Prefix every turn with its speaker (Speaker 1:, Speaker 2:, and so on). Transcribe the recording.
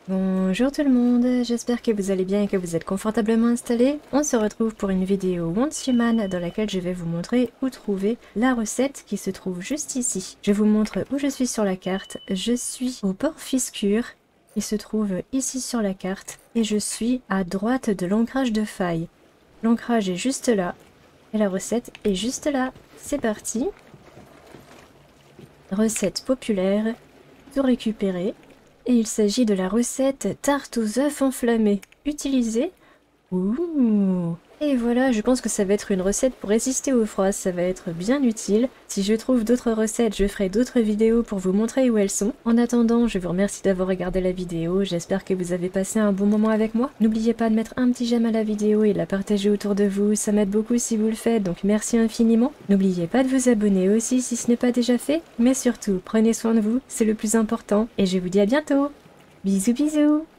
Speaker 1: Bonjour tout le monde, j'espère que vous allez bien et que vous êtes confortablement installés. On se retrouve pour une vidéo Once Human dans laquelle je vais vous montrer où trouver la recette qui se trouve juste ici. Je vous montre où je suis sur la carte. Je suis au port Fiscure, il se trouve ici sur la carte et je suis à droite de l'ancrage de faille. L'ancrage est juste là et la recette est juste là. C'est parti. Recette populaire, tout récupérer. Et il s'agit de la recette tarte aux œufs enflammés. Utilisée. Ouh. Et voilà, je pense que ça va être une recette pour résister au froid, ça va être bien utile. Si je trouve d'autres recettes, je ferai d'autres vidéos pour vous montrer où elles sont. En attendant, je vous remercie d'avoir regardé la vidéo, j'espère que vous avez passé un bon moment avec moi. N'oubliez pas de mettre un petit j'aime à la vidéo et de la partager autour de vous, ça m'aide beaucoup si vous le faites, donc merci infiniment. N'oubliez pas de vous abonner aussi si ce n'est pas déjà fait, mais surtout, prenez soin de vous, c'est le plus important, et je vous dis à bientôt. Bisous bisous.